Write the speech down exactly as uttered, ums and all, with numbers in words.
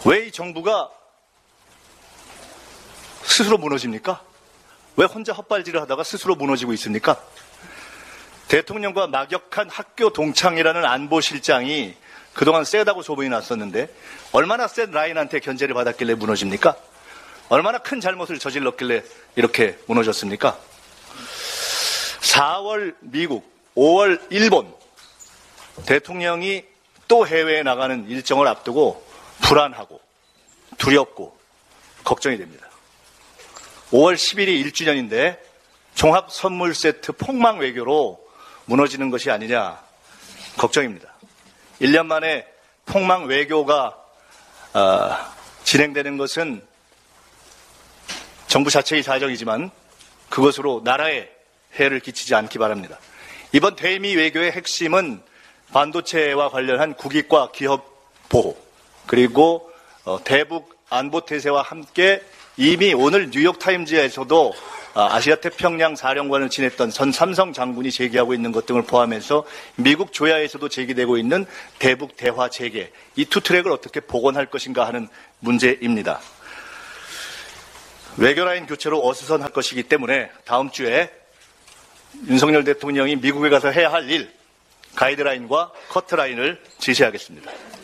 왜 이 정부가 스스로 무너집니까? 왜 혼자 헛발질을 하다가 스스로 무너지고 있습니까? 대통령과 막역한 학교 동창이라는 안보실장이 그동안 세다고 소문이 났었는데 얼마나 센 라인한테 견제를 받았길래 무너집니까? 얼마나 큰 잘못을 저질렀길래 이렇게 무너졌습니까? 사월 미국, 오월 일본, 대통령이 또 해외에 나가는 일정을 앞두고 불안하고 두렵고 걱정이 됩니다. 오월 십일이 일 주년인데 종합 선물 세트 폭망 외교로 무너지는 것이 아니냐 걱정입니다. 일 년 만에 폭망 외교가 어, 진행되는 것은 정부 자체의 사정이지만 그것으로 나라에 해를 끼치지 않기 바랍니다. 이번 대미 외교의 핵심은 반도체와 관련한 국익과 기업 보호, 그리고 어, 대북 안보 태세와 함께 이미 오늘 뉴욕타임즈에서도 아시아 태평양 사령관을 지냈던 전 삼성 장군이 제기하고 있는 것 등을 포함해서 미국 조야에서도 제기되고 있는 대북 대화 재개, 이 투 트랙을 어떻게 복원할 것인가 하는 문제입니다. 외교라인 교체로 어수선할 것이기 때문에 다음 주에 윤석열 대통령이 미국에 가서 해야 할 일, 가이드라인과 커트라인을 제시하겠습니다.